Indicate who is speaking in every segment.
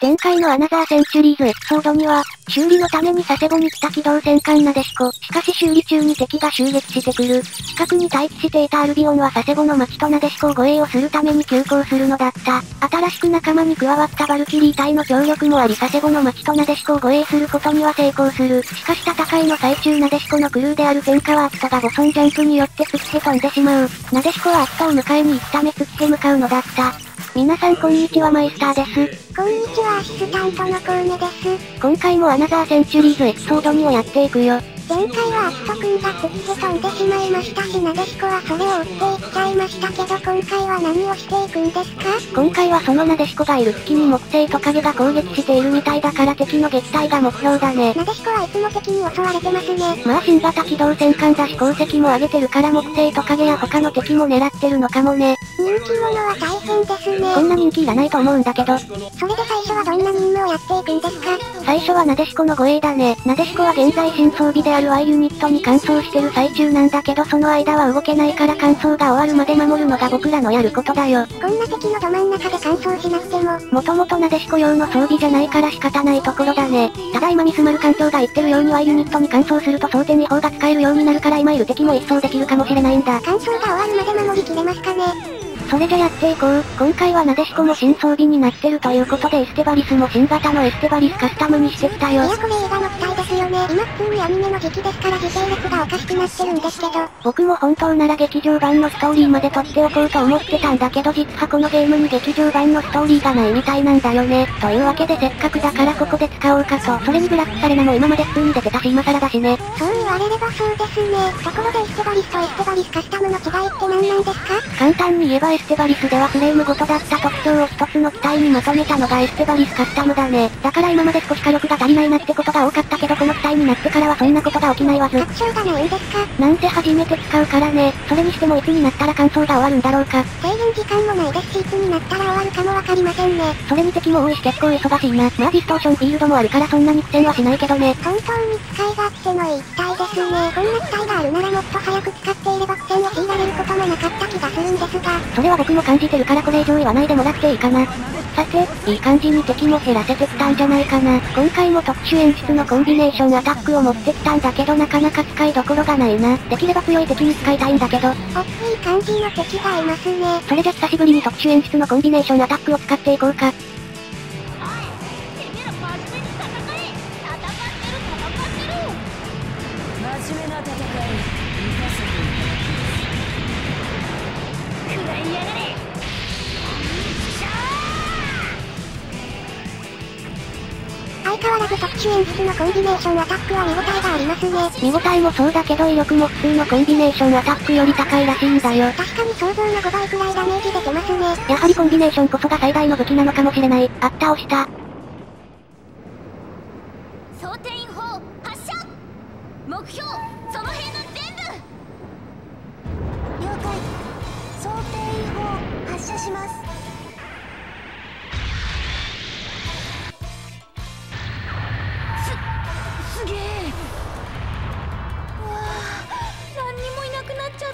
Speaker 1: 前回のアナザーセンチュリーズエピソードには、修理のために佐世保に来た機動戦艦なでしこ。しかし修理中に敵が襲撃してくる。近くに待機していたアルビオンは佐世保の町となでしこを護衛をするために急行するのだった。新しく仲間に加わったバルキリー隊の協力もあり佐世保の町となでしこを護衛することには成功する。しかし戦いの最中なでしこのクルーである天川アットがボソンジャンプによって月へ飛んでしまう。なでしこはアットを迎えに行くため月へ向かうのだった。皆さんこんにちはマイスターです。
Speaker 2: こんにちはアシスタントのコウメです。
Speaker 1: 今回もアナザーセンチュリーズエピソード2をやっていくよ。
Speaker 2: 前回はアット君が月へ飛んでしまいましたしなでしこはそれを追っていっちゃいましたけど今回は何をしていくんですか？
Speaker 1: 今回はそのなでしこがいる月に木星トカゲが攻撃しているみたいだから敵の撃退が目標だね。
Speaker 2: なでしこはいつも敵に襲われてますね。
Speaker 1: まあ新型機動戦艦だし功績も上げてるから木星トカゲや他の敵も狙ってるのかもね。
Speaker 2: 人気者は大変ですね。
Speaker 1: こんな人気いらないと思うんだけど。
Speaker 2: それで最初はどんな任務をやっていくんですか？
Speaker 1: 最初はなでしこの護衛だね。なでしこは現在新装備である Y ユニットに乾燥してる最中なんだけどその間は動けないから乾燥が終わるまで守るのが僕らのやることだよ。
Speaker 2: こんな敵のど真ん中で乾燥しなくても。
Speaker 1: もともとなでしこ用の装備じゃないから仕方ないところだね。ただ今ミスマル艦長が言ってるように Y ユニットに乾燥すると装填違法が使えるようになるから今いる敵も一掃できるかもしれないんだ。
Speaker 2: 乾燥が終わるまで守りきれますかね？
Speaker 1: それじゃやっていこう。今回はなでしこも新装備になってるということでエステバリスも新型のエステバリスカスタムにしてきたよ。
Speaker 2: いやこれ映画の期待ですよね。今普通にアニメの時期ですから時系列がおかしくなってるんですけど。
Speaker 1: 僕も本当なら劇場版のストーリーまで撮っておこうと思ってたんだけど実はこのゲームに劇場版のストーリーがないみたいなんだよね。というわけでせっかくだからここで使おうかと。それにブラックサレナも今まで普通に出てたし今更だしね。
Speaker 2: そう言われればそうですね。ところでエステバリスとエステバリスカスタムの違いって何なんですか？
Speaker 1: 簡単に言えばエステバリスではフレームごとだった特徴を一つの機体にまとめたのがエステバリスカスタムだね。だから今まで少し火力が足りないなってことが多かったけどこの機体になってからはそんなことが起きないわず。
Speaker 2: 特徴がないんですか？
Speaker 1: なんせ初めて使うからね。それにしてもいつになったら乾燥が終わるんだろうか。
Speaker 2: 制限時間もないですしいつになったら終わるかもわかりませんね。
Speaker 1: それに敵も多いし結構忙しいな。まあディストーションフィールドもあるからそんなに苦戦はしないけどね。
Speaker 2: 本当に使い勝手のいい機体ですね。こんな機体があるならもっと早く使っていれば苦戦を強いられることもなかった気がするんですが。
Speaker 1: それは僕も感じてるからこれ以上言わないでもらっていいかな。さて、いい感じに敵も減らせてきたんじゃないかな。今回も特殊演出のコンビネーションアタックを持ってきたんだけどなかなか使いどころがないな。できれば強い敵に使いたいんだけど。
Speaker 2: おっいい感じの敵がいますね。
Speaker 1: それじゃ久しぶりに特殊演出のコンビネーションアタックを使っていこうか。
Speaker 3: 真面目な戦い、食らいやがれ。
Speaker 2: 相変わらず特殊演出のコンビネーションアタックは見応えがありますね。
Speaker 1: 見応えもそうだけど威力も普通のコンビネーションアタックより高いらしいんだよ。
Speaker 2: 確かに想像の5倍くらいダメージ出てますね。
Speaker 1: やはりコンビネーションこそが最大の武器なのかもしれない。あった押した。
Speaker 3: 装填員砲発射。目標その辺の全部。了解。装填員砲発射します。すげえ。うわあ、何にもいなくなっちゃ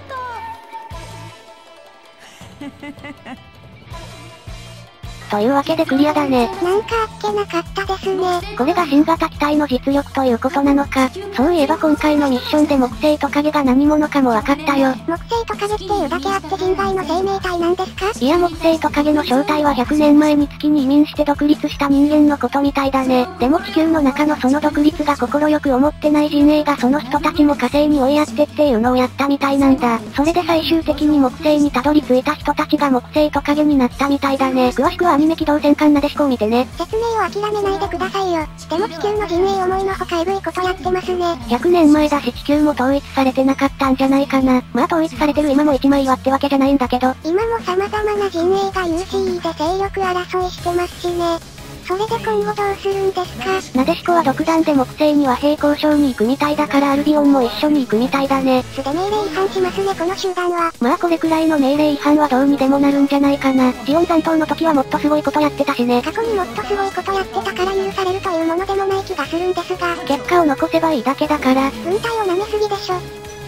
Speaker 3: った。
Speaker 1: というわけでクリアだね。
Speaker 2: なんかあっけなかったですね。
Speaker 1: これが新型機体の実力ということなのか。そういえば今回のミッションで木星トカゲが何者かも分かったよ。
Speaker 2: 木星トカゲっていうだけあって人外の生命体なんですか？
Speaker 1: いや木星トカゲの正体は100年前に月に移民して独立した人間のことみたいだね。でも地球の中のその独立が快く思ってない陣営がその人たちも火星に追いやってっていうのをやったみたいなんだ。それで最終的に木星にたどり着いた人たちが木星トカゲになったみたいだね。詳しくはアニメ機動戦艦なでしこを見てね。
Speaker 2: 説明を諦めないでくださいよ。でも地球の陣営思いのほかエグいことやってますね。
Speaker 1: 100年前だし地球も統一されてなかったんじゃないかな。まあ統一されてる今も一枚岩ってわけじゃないんだけど。
Speaker 2: 今も様々な陣営が UCE で勢力争いしてますしね。それで今後どうするんですか？
Speaker 1: なでしこは独断で木星に和平交渉に行くみたいだからアルビオンも一緒に行くみたいだね。
Speaker 2: 素で命令違反しますねこの集団は。
Speaker 1: まあこれくらいの命令違反はどうにでもなるんじゃないかな。ジオン残党の時はもっとすごいことやってたしね。
Speaker 2: 過去にもっとすごいことやってたから許されるというものでもない気がするんですが。
Speaker 1: 結果を残せばいいだけだから。
Speaker 2: 軍隊を舐めすぎでしょ。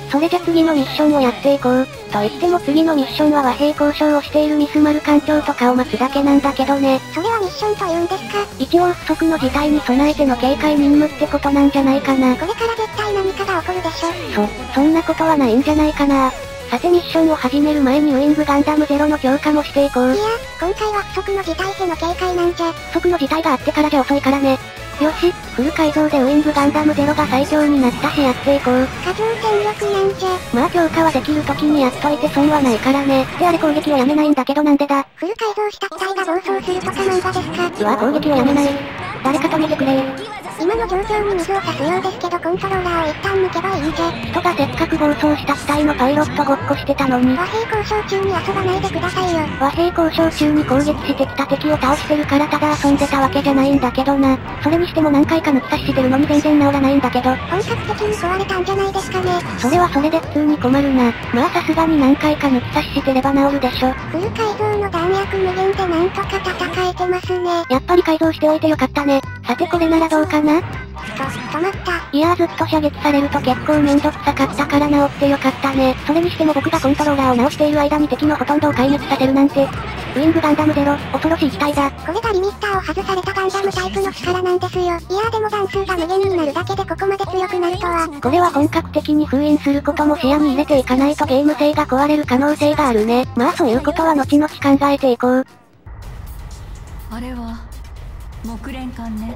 Speaker 1: それじゃ次のミッションをやっていこう。と言っても次のミッションは和平交渉をしているミスマル艦長とかを待つだけなんだけどね。
Speaker 2: それはミッションと言うんですか？
Speaker 1: 一応不測の事態に備えての警戒任務ってことなんじゃないかな。
Speaker 2: これから絶対何かが起こるでしょ。
Speaker 1: そんなことはないんじゃないかな。さてミッションを始める前にウイングガンダムゼロの強化もしていこう。
Speaker 2: いや、今回は不測の事態への警戒なんじゃ。
Speaker 1: 不測の事態があってからじゃ遅いからね。よし、フル改造でウイングガンダムゼロが最強になったしやっていこう。
Speaker 2: 過剰戦力なんじゃ。
Speaker 1: まあ強化はできる時にやっといて損はないからね。であれ攻撃をやめないんだけどなんでだ。
Speaker 2: フル改造した機体が暴走するとかなんだですか？
Speaker 1: うわ攻撃をやめない。誰か止めてくれ。
Speaker 2: 今の状況に水を差すようですけどコントローラーを一旦抜けばいいんじゃ。
Speaker 1: 人がせっかく暴走した機体のパイロットごっこしてたのに。
Speaker 2: 和平交渉中に遊ばないでくださいよ。
Speaker 1: 和平交渉中に攻撃してきた敵を倒してるからただ遊んでたわけじゃないんだけどな。それにしても何回か抜き差ししてるのに全然治らないんだけど。
Speaker 2: 本格的に壊れたんじゃないですかね。
Speaker 1: それはそれで普通に困るな。まあさすがに何回か抜き差ししてれば治るでしょ。
Speaker 2: フル改造の弾薬無限でなんとか戦えてますね。
Speaker 1: やっぱり改造しておいてよかったね。さてこれならどうかな？
Speaker 2: 止まった。
Speaker 1: いやーずっと射撃されると結構めんどくさかったから治ってよかったね。それにしても僕がコントローラーを直している間に敵のほとんどを壊滅させるなんて。ウイングガンダムゼロ、恐ろしい機体だ。
Speaker 2: これがリミッターを外されたガンダムタイプの力なんですよ。いやーでも弾数が無限になるだけでここまで強くなるとは。
Speaker 1: これは本格的に封印することも視野に入れていかないとゲーム性が壊れる可能性があるね。まあそういうことは後々考えていこう。
Speaker 4: あれは木蓮艦ね。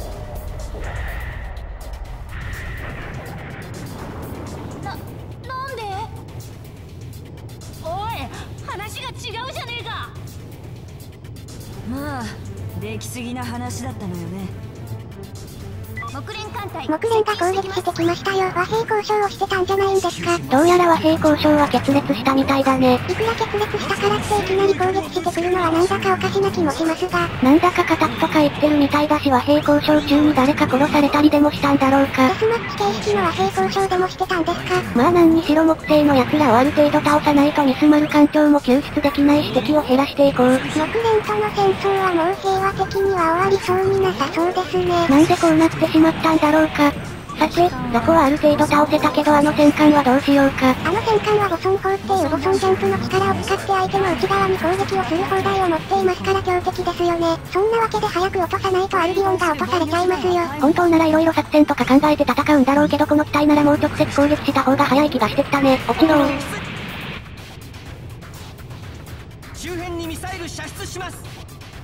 Speaker 3: なんで？おい、話が違うじゃねえか。
Speaker 4: まあ出来すぎな話だったのよね。
Speaker 3: 木蓮艦隊。
Speaker 2: 木蓮が攻撃してきましたよ。和平交渉をしてたんじゃないんですか？
Speaker 1: どうやら和平交渉は決裂したみたいだね。
Speaker 2: いくら決裂したからっていきなり攻撃してくるのはなんだかおかしな気もしますが。
Speaker 1: なんだか敵とか言ってるみたいだし和平交渉中に誰か殺されたりでもしたんだろうか。
Speaker 2: デスマッチ形式の和平交渉でもしてたんですか？
Speaker 1: まあ何にしろ木星の奴らをある程度倒さないとミスマル艦長も救出できないし敵を減らしていこう。
Speaker 2: 木蓮との戦争はもう平和的には終わりそうになさそうですね。
Speaker 1: なんでこうなってしまったんだろうか。さて、ザコはある程度倒せたけどあの戦艦はどうしようか。
Speaker 2: あの戦艦はボソン砲っていうボソンジャンプの力を使って相手の内側に攻撃をする砲台を持っていますから強敵ですよね。そんなわけで早く落とさないとアルビオンが落とされちゃいますよ。
Speaker 1: 本当なら色々作戦とか考えて戦うんだろうけどこの機体ならもう直接攻撃した方が早い気がしてきたね。落ちろー。
Speaker 5: 周辺にミサイル射出します。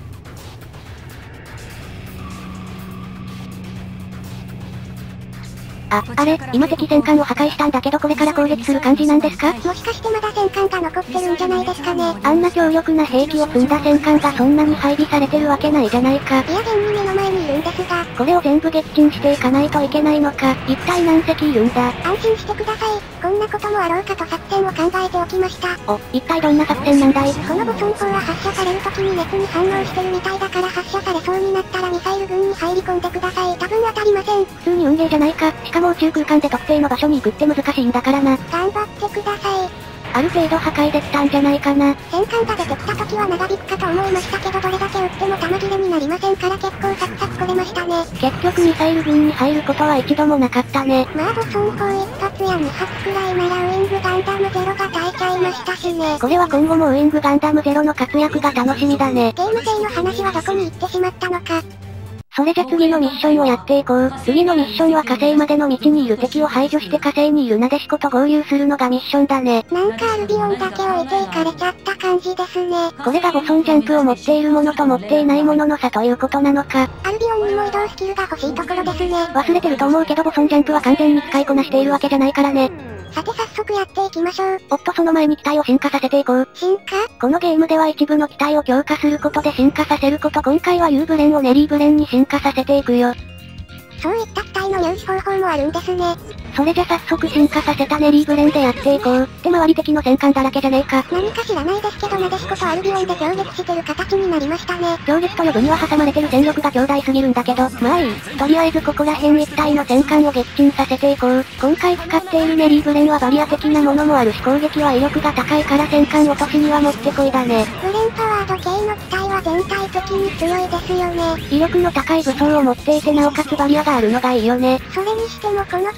Speaker 1: あれ、今敵戦艦を破壊したんだけどこれから攻撃する感じなんですか？
Speaker 2: もしかしてまだ戦艦が残ってるんじゃないですかね。
Speaker 1: あんな強力な兵器を積んだ戦艦がそんなに配備されてるわけないじゃないか。
Speaker 2: いや現に目の前にいるんですが。
Speaker 1: これを全部撃沈していかないといけないのか。一体何隻いるんだ？
Speaker 2: 安心してください。こんなこともあろうかと作戦を考えておきました。
Speaker 1: 一体どんな作戦なんだい？
Speaker 2: このボソン砲は発射される時に熱に反応してるみたいだから発射されそうになったらミサイル群に入り込んでください。多分当たりません。
Speaker 1: 普通に運ゲーじゃないか。しかも宇宙空間で特定の場所に行くって難しいんだからな。
Speaker 2: 頑張ってください。
Speaker 1: ある程度破壊できたんじゃないかな。
Speaker 2: 戦艦が出てきた時は長引くかと思いましたけどどれだけ撃っても弾切れになりませんから結構サクサク来れましたね。
Speaker 1: 結局ミサイル群に入ることは一度もなかったね。
Speaker 2: まあボソン砲一発や2発くらいならウイングガンダムゼロが耐えちゃいましたしね。
Speaker 1: これは今後もウイングガンダムゼロの活躍が楽しみだね。
Speaker 2: ゲーム性の話はどこに行ってしまったのか。
Speaker 1: それじゃ次のミッションをやっていこう。次のミッションは火星までの道にいる敵を排除して火星にいるナデシコと合流するのがミッションだね。
Speaker 2: なんかアルビオンだけ置いていかれちゃった感じですね。
Speaker 1: これがボソンジャンプを持っているものと持っていないものの差ということなのか。
Speaker 2: アルビオンにも移動スキルが欲しいところですね。
Speaker 1: 忘れてると思うけどボソンジャンプは完全に使いこなしているわけじゃないからね。
Speaker 2: さて早速やっていきましょう。
Speaker 1: おっとその前に機体を進化させていこう。
Speaker 2: 進化？
Speaker 1: このゲームでは一部の機体を強化することで進化させること。今回はユーブレンをネリーブレンに進化させていくよ。
Speaker 2: そういった機体の入手方法もあるんですね。
Speaker 1: それじゃ早速進化させたネリーブレンでやっていこう。って周り敵の戦艦だらけじゃねえか。
Speaker 2: 何か知らないですけどナデシコとアルビオンで協撃してる形になりましたね。
Speaker 1: 協撃と呼ぶには挟まれてる戦力が強大すぎるんだけど、まあいい。とりあえずここら辺一体の戦艦を撃沈させていこう。今回使っているネリーブレンはバリア的なものもあるし攻撃は威力が高いから戦艦落としにはもってこいだね。
Speaker 2: ブレンパワード系の機体は全体的に強いですよね。
Speaker 1: 威力の高い武装を持っていてなおかつバリアがあるのがいいよね。
Speaker 2: それにしてもこの数の戦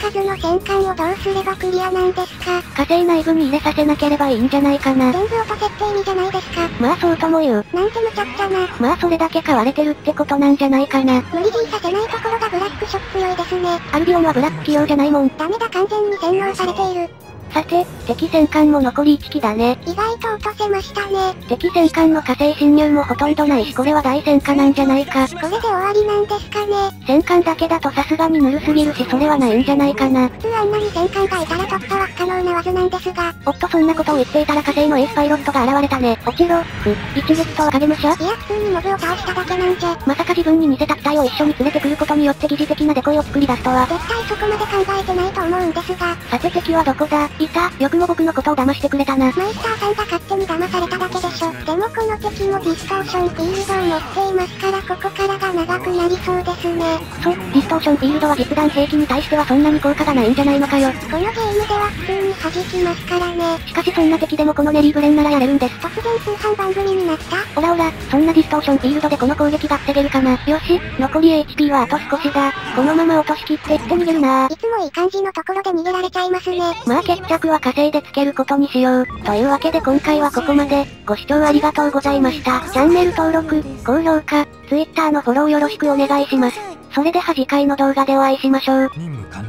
Speaker 2: 戦艦をどうすればクリアなんですか？
Speaker 1: 火星内部に入れさせなければいいんじゃないかな。
Speaker 2: 全部音設定にじゃないですか。
Speaker 1: まあそうとも言う。
Speaker 2: なんて無茶苦茶な。
Speaker 1: まあそれだけ買われてるってことなんじゃないかな。
Speaker 2: 無理強いさせないところがブラックショック強いですね。
Speaker 1: アルビオンはブラック企業じゃないもん。
Speaker 2: ダメだ完全に洗脳されている。
Speaker 1: さて、敵戦艦も残り1機だね。
Speaker 2: 意外と落とせましたね。
Speaker 1: 敵戦艦の火星侵入もほとんどないしこれは大戦果なんじゃないか。
Speaker 2: これで終わりなんですかね。
Speaker 1: 戦艦だけだとさすがにぬるすぎるしそれはないんじゃないかな。
Speaker 2: 普通あんなに戦艦がいたら突破は不可能なはずなんですが。
Speaker 1: おっとそんなことを言っていたら火星のエースパイロットが現れたね。落ちろ、一撃と影武者？
Speaker 2: いや普通にモブを倒しただけなんじゃ。
Speaker 1: まさか自分に似せた機体を一緒に連れてくることによって疑似的なデコイを作り出すとは。
Speaker 2: 絶対そこまで考えてないと思うんですが。
Speaker 1: さて敵はどこだ？いた、よくも僕のことを騙してくれたな。
Speaker 2: マイスターさんが勝手に騙されただけでしょ。でもこの敵もディストーションフィールドを持っていますからここからが長くなりそうですね。
Speaker 1: そう、ディストーションフィールドは実弾兵器に対してはそんなに効果がないんじゃないのかよ。
Speaker 2: このゲームでは普通に弾きますからね。
Speaker 1: しかしそんな敵でもこのネリーブレンならやれるんです。
Speaker 2: 突然通販番組になった？
Speaker 1: オラオラ、そんなディストーションフィールドでこの攻撃が防げるかな。よし、残り HP はあと少しだ。このまま落としきっていって逃げるな。
Speaker 2: いつもいい感じのところで逃げられちゃいますね。
Speaker 1: まあ決着は火星でつけることにしよう。というわけで今回はここまで。ご視聴ありがとうございました。チャンネル登録、高評価、Twitter のフォローよろしくお願いします。それでは次回の動画でお会いしましょう。
Speaker 6: 任務完了。